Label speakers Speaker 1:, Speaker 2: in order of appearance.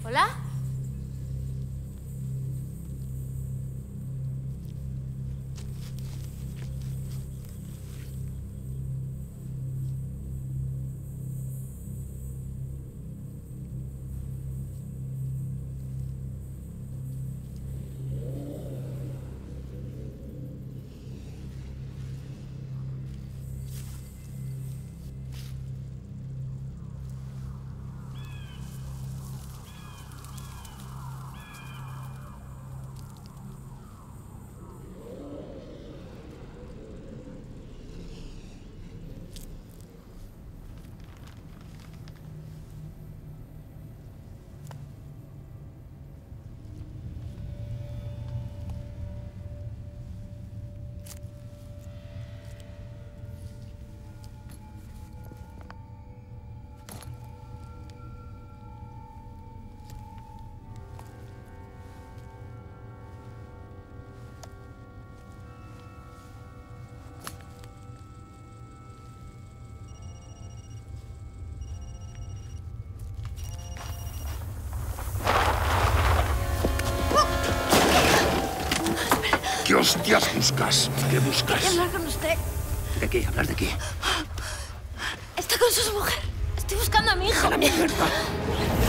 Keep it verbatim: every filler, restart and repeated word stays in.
Speaker 1: ¿Hola?
Speaker 2: ¿Qué hostias buscas? ¿Qué buscas?
Speaker 1: Quería hablar con usted.
Speaker 2: ¿De qué? ¿Hablar de qué?
Speaker 1: Está con su mujer. Estoy buscando a mi hija.
Speaker 2: ¡A la mierda!